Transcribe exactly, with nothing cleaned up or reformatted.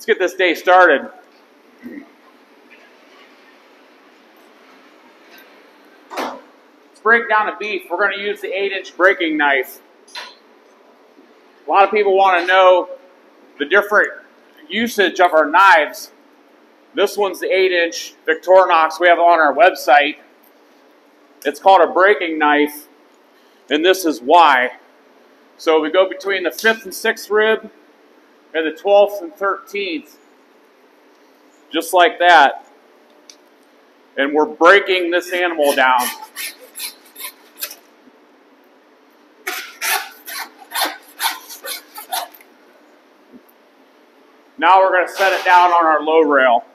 Let's get this day started. Let's break down the beef. We're going to use the eight inch breaking knife. A lot of people want to know the different usage of our knives. This one's the eight inch Victorinox we have on our website. It's called a breaking knife, and this is why. So we go between the fifth and sixth rib and the twelfth and thirteenth, just like that. And we're breaking this animal down. Now we're going to set it down on our low rail.